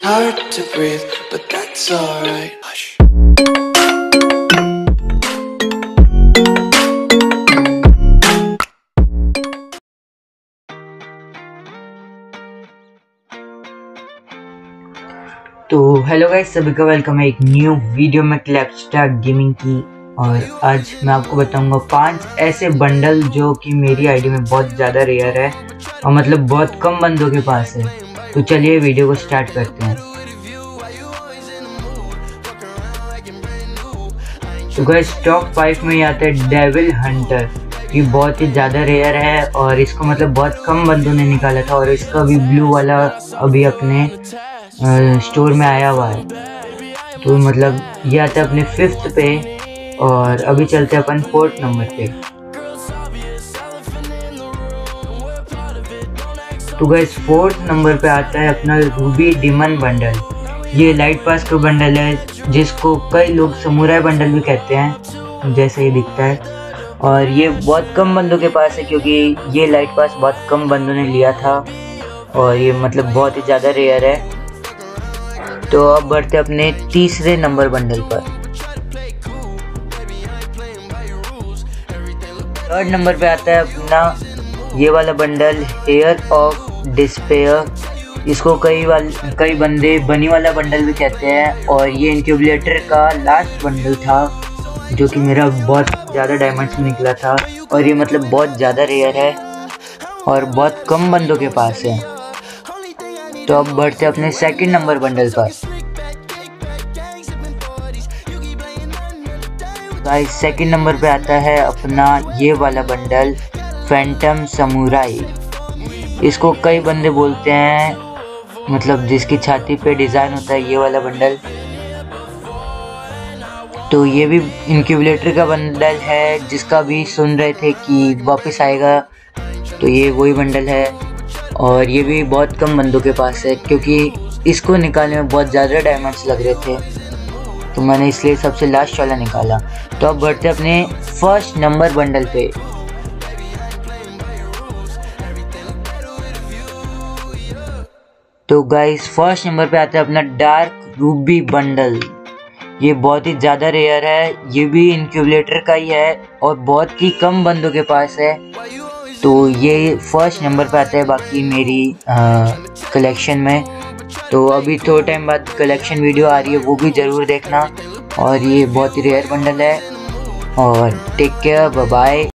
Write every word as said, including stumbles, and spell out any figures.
Hard to breathe, but that's alright. Hush. तो hello guys, सभी का वेलकम है एक न्यू वीडियो में क्लैपस्टार गेमिंग की। और आज मैं आपको बताऊंगा पांच ऐसे बंडल जो कि मेरी आईडी में बहुत ज़्यादा रेयर है और मतलब बहुत कम बंदों के पास है। तो चलिए वीडियो को स्टार्ट करते हैं। तो गाइस टॉप फाइव में आता है डेविल हंटर। ये बहुत ही ज़्यादा रेयर है और इसको मतलब बहुत कम बंदों ने निकाला था और इसका भी ब्लू वाला अभी अपने स्टोर में आया हुआ है। तो मतलब ये आता है अपने फिफ्थ पे और अभी चलते हैं अपन फोर्थ नंबर पे। तो गाइस फोर्थ नंबर पे आता है अपना रूबी डिमन बंडल। ये लाइट पास का बंडल है जिसको कई लोग समुराई बंडल भी कहते हैं, जैसे ये दिखता है। और ये बहुत कम बंदों के पास है क्योंकि ये लाइट पास बहुत कम बंदों ने लिया था और ये मतलब बहुत ही ज़्यादा रेयर है। तो अब बढ़ते अपने तीसरे नंबर बंडल पर। थर्ड नंबर पे आता है अपना ये वाला बंडल हेयर ऑफ डिस्पेयर। इसको कई वाल कई बंदे बनी वाला बंडल भी कहते हैं और ये इनक्यूबलेटर का लास्ट बंडल था जो कि मेरा बहुत ज़्यादा डायमंड्स में निकला था और ये मतलब बहुत ज़्यादा रेयर है और बहुत कम बंदों के पास है। तो अब बढ़ते अपने सेकंड नंबर बंडल पर। गाइस सेकंड नंबर पे आता है अपना ये वाला बंडल फैंटम समुराई। इसको कई बंदे बोलते हैं, मतलब जिसकी छाती पे डिज़ाइन होता है ये वाला बंडल। तो ये भी इनक्यूबलेटर का बंडल है जिसका भी सुन रहे थे कि वापस आएगा, तो ये वही बंडल है और ये भी बहुत कम बंदों के पास है क्योंकि इसको निकालने में बहुत ज़्यादा डायमंड्स लग रहे थे, तो मैंने इसलिए सबसे लास्ट वाला निकाला। तो अब बढ़ते अपने फर्स्ट नंबर बंडल पे। तो गाइस फर्स्ट नंबर पे आता है अपना डार्क रूबी बंडल। ये बहुत ही ज़्यादा रेयर है, ये भी इनक्यूबलेटर का ही है और बहुत ही कम बंदों के पास है। तो ये फर्स्ट नंबर पे आता है बाकी मेरी कलेक्शन में। तो अभी थोड़े टाइम बाद कलेक्शन वीडियो आ रही है, वो भी ज़रूर देखना। और ये बहुत ही रेयर बंडल है और टेक केयर, बाय बाय।